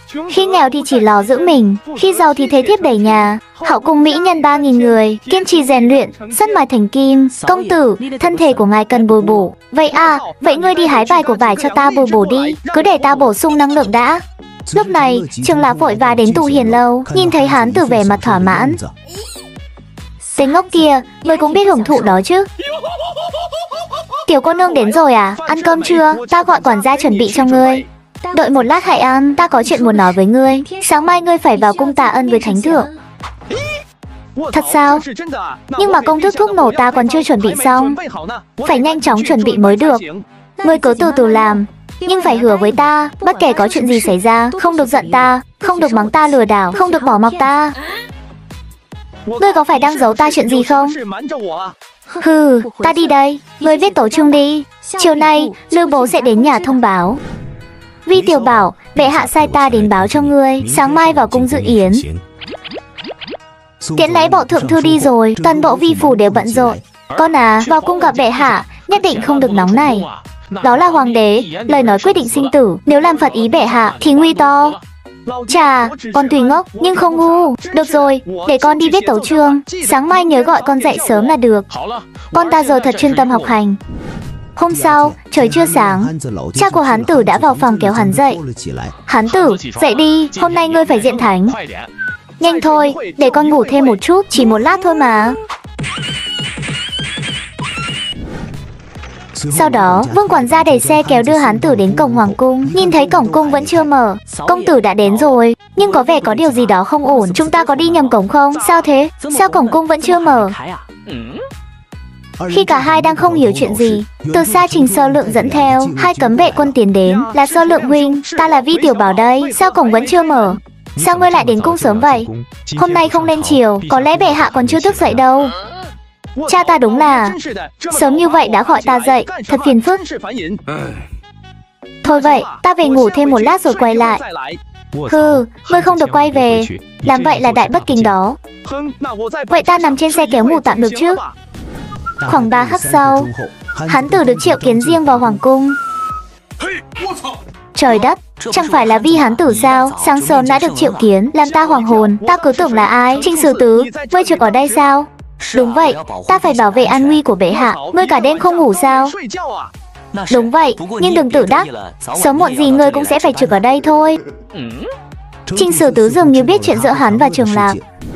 Khi nghèo thì chỉ lo giữ mình, khi giàu thì thế thiếp đầy nhà. Hậu cung mỹ nhân 3.000 người, kiên trì rèn luyện, sắt mài thành kim. Công tử, thân thể của ngài cần bồi bổ. Vậy à, vậy ngươi đi hái vài của vải cho ta bồi bổ đi, cứ để ta bổ sung năng lượng đã. Lúc này, Trường Lạc vội vã đến tù hiền lâu, nhìn thấy hán tử vẻ mặt thỏa mãn. Tên ngốc kia, ngươi cũng biết hưởng thụ đó chứ. Tiểu cô nương đến rồi à, ăn cơm chưa? Ta gọi quản gia chuẩn bị cho ngươi. Đợi một lát hãy ăn, ta có chuyện muốn nói với ngươi. Sáng mai ngươi phải vào cung tạ ân với thánh thượng. Thật sao? Nhưng mà công thức thuốc nổ ta còn chưa chuẩn bị xong. Phải nhanh chóng chuẩn bị mới được. Ngươi cứ từ từ làm, nhưng phải hứa với ta, bất kể có chuyện gì xảy ra, không được giận ta, không được mắng ta lừa đảo, không được bỏ mặc ta. Ngươi có phải đang giấu ta chuyện gì không? Hừ, ta đi đây, ngươi viết tấu chương đi. Chiều nay, Lưu bố sẽ đến nhà thông báo. Vi tiểu bảo, bệ hạ sai ta đến báo cho ngươi, sáng mai vào cung dự yến. Tiễn lễ bộ thượng thư đi rồi, toàn bộ vi phủ đều bận rộn. Con à, vào cung gặp bệ hạ, nhất định không được nóng này. Đó là hoàng đế, lời nói quyết định sinh tử, nếu làm phật ý bệ hạ thì nguy to. Chà, con tuy ngốc nhưng không ngu. Được rồi, để con đi viết tấu chương, sáng mai nhớ gọi con dậy sớm là được. Con ta giờ thật chuyên tâm học hành. Hôm sau, trời chưa sáng, cha của hán tử đã vào phòng kéo hắn dậy. Hán tử, dậy đi, hôm nay ngươi phải diện thánh. Nhanh thôi, để con ngủ thêm một chút, chỉ một lát thôi mà. Sau đó, vương quản gia đẩy xe kéo đưa hán tử đến cổng hoàng cung. Nhìn thấy cổng cung vẫn chưa mở, công tử đã đến rồi, nhưng có vẻ có điều gì đó không ổn. Chúng ta có đi nhầm cổng không? Sao thế? Sao cổng cung vẫn chưa mở? Khi cả hai đang không hiểu chuyện gì, từ xa Trình Sơ Lượng dẫn theo hai cấm vệ quân tiến đến. Là Sơ Lượng huynh, ta là Vi tiểu bảo đây. Sao cổng vẫn chưa mở? Sao ngươi lại đến cung sớm vậy? Hôm nay không lên chiều, có lẽ bệ hạ còn chưa thức dậy đâu. Cha ta đúng là sớm như vậy đã gọi ta dậy, thật phiền phức. Thôi vậy, ta về ngủ thêm một lát rồi quay lại. Hừ, ngươi không được quay về, làm vậy là đại bất kính đó. Vậy ta nằm trên xe kéo ngủ tạm được chứ? Khoảng 3 khắc sau, hán tử được triệu kiến riêng vào hoàng cung. Trời đất, chẳng phải là Vi hán tử sao? Sáng sớm đã được triệu kiến, làm ta hoàng hồn. Ta cứ tưởng là ai? Trinh Sử Tứ, ngươi trực ở đây sao? Đúng vậy, ta phải bảo vệ an nguy của bệ hạ. Ngươi cả đêm không ngủ sao? Đúng vậy, nhưng đừng tự đắc, sớm muộn gì ngươi cũng sẽ phải trực ở đây thôi. Trinh Sử Tứ dường như biết chuyện giữa hắn và Trường Lạc.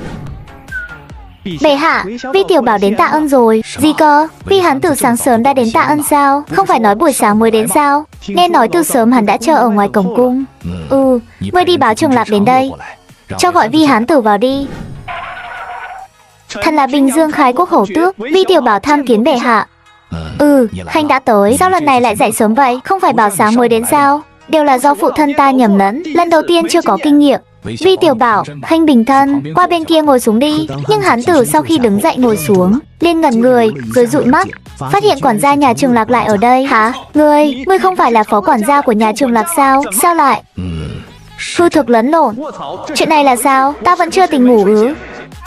Bệ hạ, Vi tiểu bảo đến tạ ân rồi. Gì cơ? Vi hán tử sáng sớm đã đến tạ ân sao? Không phải nói buổi sáng mới đến sao? Nghe nói từ sớm hắn đã chờ ở ngoài cổng cung. Ngươi đi báo Trường Lạc đến đây, cho gọi Vi hán tử vào đi. Thật là Bình Dương Khai Quốc hổ tước, Vi tiểu bảo tham kiến bệ hạ. Khanh đã tới, sao lần này lại dậy sớm vậy? Không phải bảo sáng mới đến sao? Đều là do phụ thân ta nhầm lẫn, lần đầu tiên chưa có kinh nghiệm. Vi tiểu bảo, Khanh bình thân, qua bên kia ngồi xuống đi. Nhưng hán tử sau khi đứng dậy ngồi xuống, liền ngẩn người, rồi dụi mắt, phát hiện quản gia nhà Trường Lạc lại ở đây. Hả? Ngươi không phải là phó quản gia của nhà Trường Lạc sao? Sao lại? Hư thực lẫn lộn. Chuyện này là sao? Ta vẫn chưa tỉnh ngủ ư?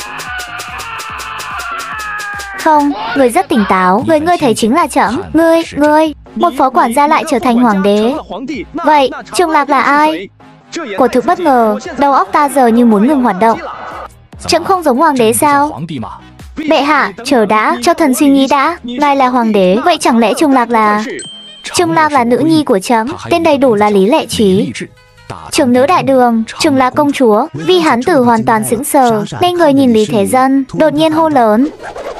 Không, ngươi rất tỉnh táo. Ngươi thấy chính là trẫm. Ngươi, một phó quản gia lại trở thành hoàng đế. Vậy, Trường Lạc là ai? Quả thực bất ngờ, đầu óc ta giờ như muốn ngừng hoạt động. Trẫm không giống hoàng đế sao? Bệ hạ, chờ đã, cho thần suy nghĩ đã. Ngài là hoàng đế, vậy chẳng lẽ Trường Lạc là... Trường Lạc là nữ nhi của trẫm, tên đầy đủ là Lý Lệ Trí, trưởng nữ đại đường, Trường Lạc công chúa. Vi hán tử hoàn toàn sững sờ, nên người nhìn Lý Thế Dân, đột nhiên hô lớn.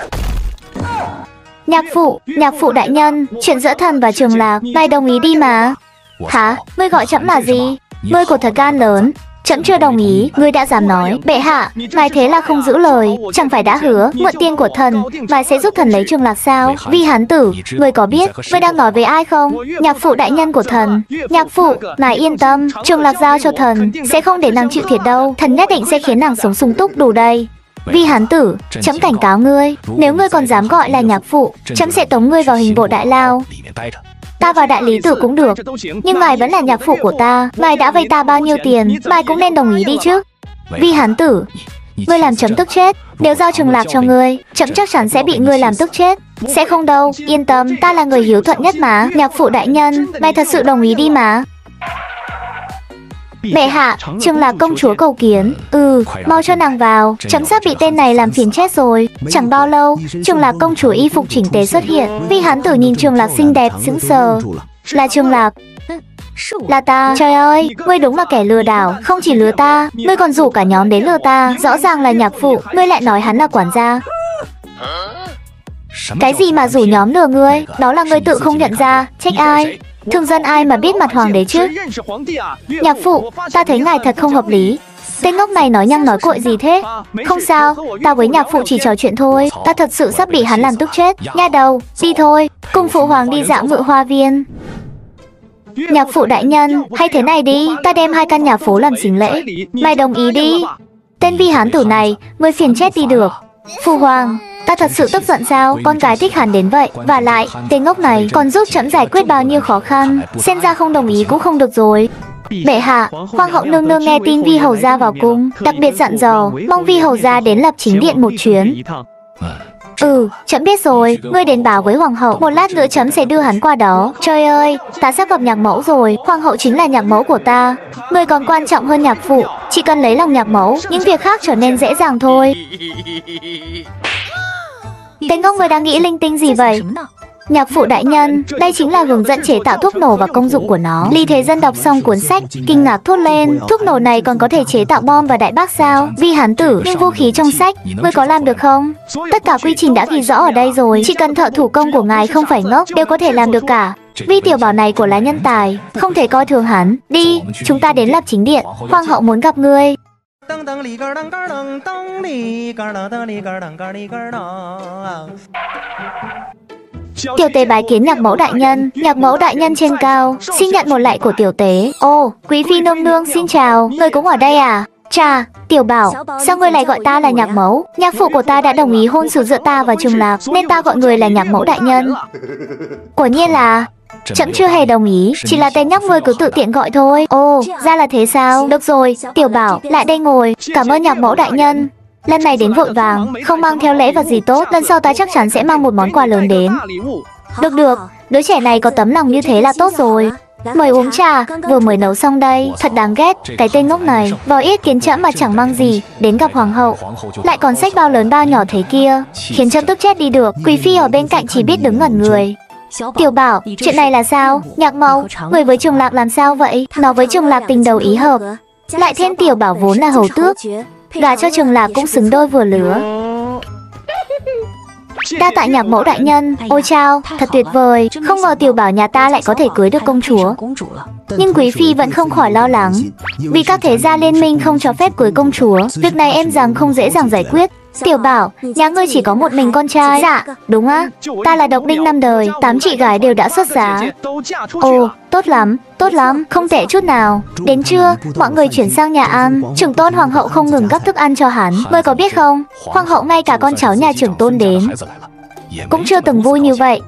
Nhạc phụ đại nhân, chuyện giữa thần và Trường Lạc, ngài đồng ý đi mà. Hả? Ngươi gọi trẫm là gì? Ngươi của thật gan lớn. Trẫm chưa đồng ý, ngươi đã dám nói. Bệ hạ, ngài thế là không giữ lời. Chẳng phải đã hứa mượn tiền của thần, ngài sẽ giúp thần lấy Trường Lạc sao? Vi hán tử, ngươi có biết ngươi đang nói với ai không? Nhạc phụ đại nhân của thần. Nhạc phụ, ngài yên tâm, Trường Lạc giao cho thần, sẽ không để nàng chịu thiệt đâu. Thần nhất định sẽ khiến nàng sống sung túc đủ đầy. Vi hán tử, trẫm cảnh cáo ngươi, nếu ngươi còn dám gọi là nhạc phụ, trẫm sẽ tống ngươi vào hình bộ đại lao. Ta vào đại lý tự cũng được, nhưng ngài vẫn là nhạc phụ của ta. Ngài đã vay ta bao nhiêu tiền, ngài cũng nên đồng ý đi chứ. Vi hán tử, ngươi làm trẫm tức chết. Nếu giao Trường Lạc cho ngươi, trẫm chắc chắn sẽ bị ngươi làm tức chết. Sẽ không đâu, yên tâm, ta là người hiếu thuận nhất mà. Nhạc phụ đại nhân, ngài thật sự đồng ý đi mà. Bệ hạ, Trường Lạc công chúa cầu kiến. Mau cho nàng vào, chấm sắp bị tên này làm phiền chết rồi. Chẳng bao lâu, Trường Lạc công chúa y phục chỉnh tề xuất hiện. Vi hán tử nhìn Trường Lạc xinh đẹp sững sờ. Là Trường Lạc. Là ta. Trời ơi, ngươi đúng là kẻ lừa đảo. Không chỉ lừa ta, ngươi còn rủ cả nhóm đến lừa ta. Rõ ràng là nhạc phụ, ngươi lại nói hắn là quản gia. Cái gì mà rủ nhóm lừa ngươi? Đó là ngươi tự không nhận ra. Trách ai? Thường dân ai mà biết mặt hoàng đế chứ? Nhạc phụ, ta thấy ngài thật không hợp lý. Tên ngốc này nói nhăng nói cội gì thế? Không sao, ta với nhạc phụ chỉ trò chuyện thôi. Ta thật sự sắp bị hắn làm tức chết. Nha đầu, đi thôi, cùng phụ hoàng đi dạo ngự hoa viên. Nhạc phụ đại nhân, hay thế này đi, ta đem 2 căn nhà phố làm sính lễ. Mày đồng ý đi. Tên vi hán tử này, ngươi phiền chết đi được. Phụ hoàng, ta thật sự tức giận sao? Con gái thích hắn đến vậy. Và lại, tên ngốc này còn giúp trẫm giải quyết bao nhiêu khó khăn. Xem ra không đồng ý cũng không được rồi. Bệ hạ, hoàng hậu nương nương nghe tin vi hầu gia vào cung, đặc biệt dặn dò mong vi hầu gia đến lập chính điện một chuyến. Trẫm biết rồi, ngươi đến báo với hoàng hậu, một lát nữa trẫm sẽ đưa hắn qua đó. Trời ơi, ta sắp gặp nhạc mẫu rồi, hoàng hậu chính là nhạc mẫu của ta. Ngươi còn quan trọng hơn nhạc phụ, chỉ cần lấy lòng nhạc mẫu, những việc khác trở nên dễ dàng thôi. Tên ngốc ngươi đang nghĩ linh tinh gì vậy? Nhạc phụ đại nhân, đây chính là hướng dẫn chế tạo thuốc nổ và công dụng của nó. Ly Thế Dân đọc xong cuốn sách, kinh ngạc thốt lên, thuốc nổ này còn có thể chế tạo bom và đại bác sao? Vi hán tử, nhưng vũ khí trong sách, ngươi có làm được không? Tất cả quy trình đã ghi rõ ở đây rồi, chỉ cần thợ thủ công của ngài không phải ngốc, đều có thể làm được cả. Vi tiểu bảo này của là nhân tài, không thể coi thường hắn. Đi, chúng ta đến lập chính điện, hoàng hậu muốn gặp ngươi. Tiểu tế bái kiến nhạc mẫu đại nhân. Nhạc mẫu đại nhân trên cao, xin nhận một lạy của tiểu tế. Ồ, quý phi nương nương xin chào, ngươi cũng ở đây à? Chà, tiểu bảo, sao ngươi lại gọi ta là nhạc mẫu? Nhạc phụ của ta đã đồng ý hôn sự giữa ta và Trường Lạc, nên ta gọi người là nhạc mẫu đại nhân. Quả nhiên là trẫm chưa hề đồng ý, chỉ là tên nhóc ngươi cứ tự tiện gọi thôi. Ồ, ra là thế sao? Được rồi, tiểu bảo, lại đây ngồi. Cảm ơn nhạc mẫu đại nhân. Lần này đến vội vàng, không mang theo lễ vật gì tốt. Lần sau ta chắc chắn sẽ mang một món quà lớn đến. Được, đứa trẻ này có tấm lòng như thế là tốt rồi. Mời uống trà, vừa mới nấu xong đây. Thật đáng ghét, cái tên ngốc này vào yết kiến trẫm mà chẳng mang gì, đến gặp hoàng hậu lại còn xách bao lớn bao nhỏ thế kia, khiến trẫm tức chết đi được. Quý phi ở bên cạnh chỉ biết đứng ngẩn người. Tiểu bảo, chuyện này là sao? Nhạc mẫu, người với Trường Lạc làm sao vậy? Nó với Trường Lạc tình đầu ý hợp, lại thêm tiểu bảo vốn là hầu tước, gả cho Trường Lạc cũng xứng đôi vừa lứa. Đa tạ nhạc mẫu đại nhân. Ôi chao, thật tuyệt vời. Không ngờ tiểu bảo nhà ta lại có thể cưới được công chúa. Nhưng quý phi vẫn không khỏi lo lắng, vì các thế gia liên minh không cho phép cưới công chúa. Việc này em rằng không dễ dàng giải quyết. Tiểu bảo, nhà ngươi chỉ có một mình con trai. Dạ, đúng á. Ta là độc đinh 5 đời, 8 chị gái đều đã xuất giá. Ồ, tốt lắm, không tệ chút nào. Đến trưa, mọi người chuyển sang nhà ăn. Trưởng tôn hoàng hậu không ngừng gắp thức ăn cho hắn. Ngươi có biết không, hoàng hậu ngay cả con cháu nhà trưởng tôn đến cũng chưa từng vui như vậy.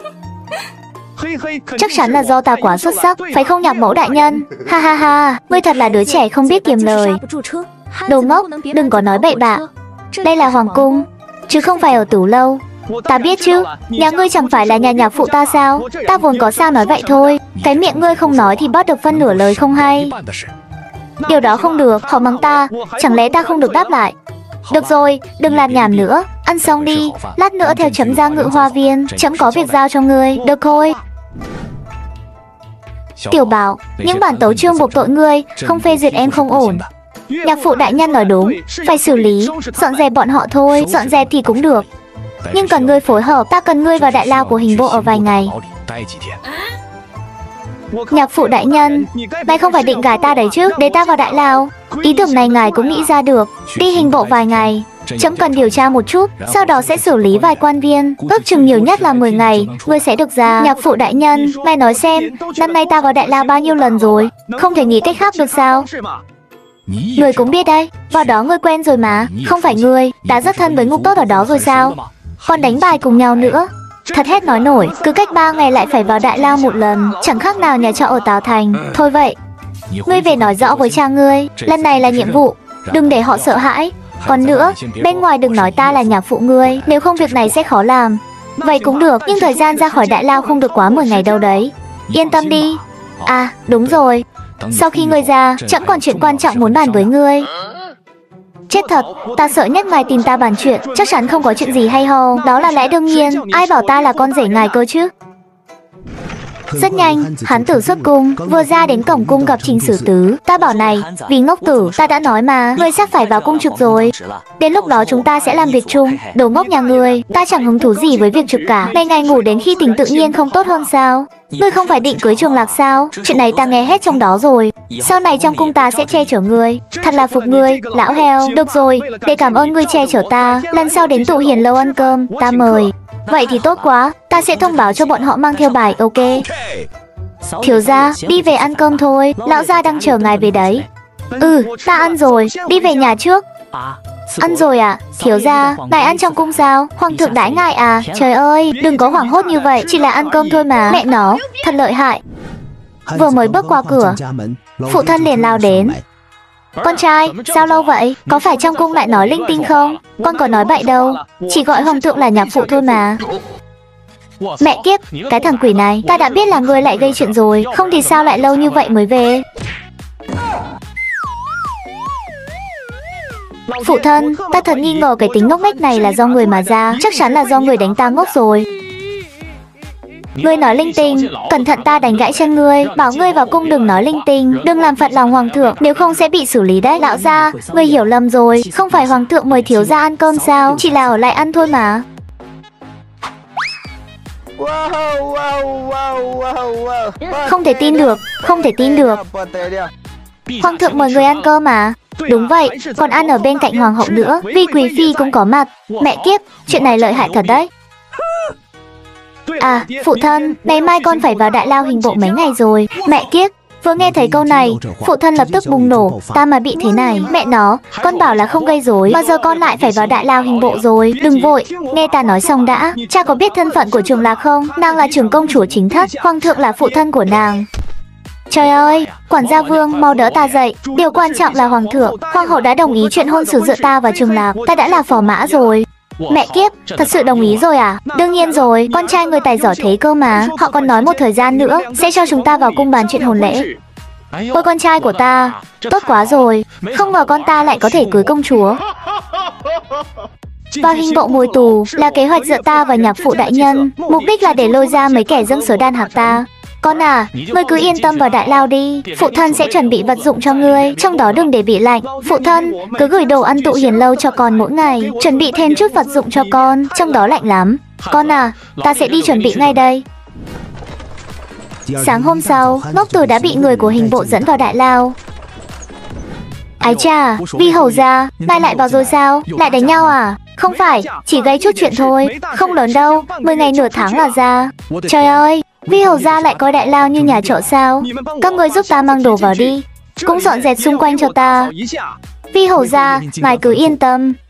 Chắc chắn là do ta quá xuất sắc, phải không nhạc mẫu đại nhân? Ha ha ha, ngươi thật là đứa trẻ không biết kiềm lời. Đồ ngốc, đừng có nói bậy bạ. Đây là hoàng cung, chứ không phải ở tửu lâu. Ta biết chứ, nhà ngươi chẳng phải là nhà nhạc phụ ta sao? Ta vốn có sao nói vậy thôi. Cái miệng ngươi không nói thì bắt được phân nửa lời không hay. Điều đó không được, họ mắng ta, chẳng lẽ ta không được đáp lại? Được rồi, đừng làm nhảm nữa, ăn xong đi, lát nữa theo chấm ra ngự hoa viên, chấm có việc giao cho ngươi. Được thôi. Tiểu bảo, những bản tấu chương buộc tội ngươi, không phê duyệt em không ổn. Nhạc phụ đại nhân nói đúng, phải xử lý, dọn dẹp bọn họ thôi. Dọn dẹp thì cũng được, nhưng cần ngươi phối hợp, ta cần ngươi vào đại lao của hình bộ ở vài ngày. Nhạc phụ đại nhân, ngài không phải định gài ta đấy chứ? Để ta vào đại lao. Ý tưởng này ngài cũng nghĩ ra được. Đi hình bộ vài ngày, chấm cần điều tra một chút, sau đó sẽ xử lý vài quan viên. Ước chừng nhiều nhất là 10 ngày, ngươi sẽ được ra. Nhạc phụ đại nhân, ngài nói xem, năm nay ta vào đại lao bao nhiêu lần rồi? Không thể nghĩ cách khác được sao? Ngươi cũng biết đấy, vào đó ngươi quen rồi mà. Không phải ngươi đã rất thân với ngục tốt ở đó rồi sao? Còn đánh bài cùng nhau nữa. Thật hết nói nổi, cứ cách 3 ngày lại phải vào đại lao một lần, chẳng khác nào nhà trọ ở Táo Thành. Thôi vậy, ngươi về nói rõ với cha ngươi, lần này là nhiệm vụ, đừng để họ sợ hãi. Còn nữa, bên ngoài đừng nói ta là nhạc phụ ngươi, nếu không việc này sẽ khó làm. Vậy cũng được, nhưng thời gian ra khỏi đại lao không được quá 10 ngày đâu đấy. Yên tâm đi. À, đúng rồi, Sau khi ngươi ra, chẳng còn chuyện quan trọng muốn bàn với ngươi. Chết thật, ta sợ nhất ngài tìm ta bàn chuyện, chắc chắn không có chuyện gì hay ho. Đó là lẽ đương nhiên, ai bảo ta là con rể ngài cơ chứ. Rất nhanh, hán tử xuất cung, vừa ra đến cổng cung gặp Trình Sử Tứ. Ta bảo này, vì ngốc tử, ta đã nói mà, ngươi sắp phải vào cung trực rồi. Đến lúc đó chúng ta sẽ làm việc chung. Đồ ngốc nhà ngươi, ta chẳng hứng thú gì với việc trực cả. Nay ngài ngủ đến khi tỉnh tự nhiên không tốt hơn sao? Ngươi không phải định cưới Trường Lạc sao? Chuyện này ta nghe hết trong đó rồi. Sau này trong cung ta sẽ che chở ngươi. Thật là phục ngươi, lão heo. Được rồi, để cảm ơn ngươi che chở ta, lần sau đến tụ hiền lâu ăn cơm, ta mời. Vậy thì tốt quá, ta sẽ thông báo cho bọn họ mang theo bài, ok? Thiếu gia, đi về ăn cơm thôi, lão gia đang chờ ngài về đấy. Ta ăn rồi, đi về nhà trước. Ăn rồi à? Thiếu gia, ngài ăn trong cung sao? Hoàng thượng đãi ngài à? Trời ơi, đừng có hoảng hốt như vậy, chỉ là ăn cơm thôi mà. Mẹ nó, thật lợi hại. Vừa mới bước qua cửa, phụ thân liền lao đến. Con trai, sao lâu vậy? Có phải trong cung lại nói linh tinh không? Con có nói bậy đâu, chỉ gọi hoàng thượng là nhạc phụ thôi mà. Mẹ kiếp, cái thằng quỷ này, ta đã biết là ngươi lại gây chuyện rồi, không thì sao lại lâu như vậy mới về? Phụ thân, ta thật nghi ngờ cái tính ngốc nghếch này là do người mà ra, chắc chắn là do người đánh ta ngốc rồi. Ngươi nói linh tinh, cẩn thận ta đánh gãy chân ngươi, bảo ngươi vào cung đừng nói linh tinh, đừng làm phật lòng hoàng thượng, nếu không sẽ bị xử lý đấy. Lão gia, ngươi hiểu lầm rồi, không phải hoàng thượng mời thiếu gia ăn cơm sao, chỉ là ở lại ăn thôi mà. Không thể tin được, không thể tin được. Hoàng thượng mời người ăn cơm mà. Đúng vậy, còn ăn ở bên cạnh hoàng hậu nữa, vì quý phi cũng có mặt. Mẹ kiếp, chuyện này lợi hại thật đấy. À, phụ thân, ngày mai con phải vào Đại Lao hình bộ mấy ngày rồi. Mẹ kiếp, vừa nghe thấy câu này, phụ thân lập tức bùng nổ. Ta mà bị thế này, mẹ nó, con bảo là không gây rối, mà giờ con lại phải vào Đại Lao hình bộ rồi. Đừng vội, nghe ta nói xong đã. Cha có biết thân phận của Trường Lạc không? Nàng là trưởng công chúa chính thất, hoàng thượng là phụ thân của nàng. Trời ơi, quản gia Vương, mau đỡ ta dậy. Điều quan trọng là hoàng thượng, hoàng hậu đã đồng ý chuyện hôn sự giữa ta và Trường Lạc. Ta đã là phò mã rồi. Mẹ kiếp, thật sự đồng ý rồi à? Đương nhiên rồi, con trai người tài giỏi thế cơ mà. Họ còn nói một thời gian nữa sẽ cho chúng ta vào cung bàn chuyện hôn lễ. Ôi con trai của ta, tốt quá rồi. Không ngờ con ta lại có thể cưới công chúa. Vào hình bộ ngồi tù là kế hoạch giữa ta và nhạc phụ đại nhân, mục đích là để lôi ra mấy kẻ dâng sớ đàn hạc ta. Con à, ngươi cứ yên tâm vào Đại Lao đi, phụ thân sẽ chuẩn bị vật dụng cho ngươi, trong đó đừng để bị lạnh. Phụ thân, cứ gửi đồ ăn tụ hiền lâu cho con mỗi ngày, chuẩn bị thêm chút vật dụng cho con, trong đó lạnh lắm. Con à, ta sẽ đi chuẩn bị ngay đây. Sáng hôm sau, ngốc tử đã bị người của hình bộ dẫn vào Đại Lao. Ái chà, Vi hầu gia, ngài lại vào rồi sao? Lại đánh nhau à? Không phải, chỉ gây chút chuyện thôi, không lớn đâu, 10 ngày nửa tháng là ra. Trời ơi, Vi hầu gia lại coi Đại Lao như nhà trọ sao? Các người giúp ta mang đồ vào đi, cũng dọn dẹp xung quanh cho ta. Vi hầu gia, ngài cứ yên tâm,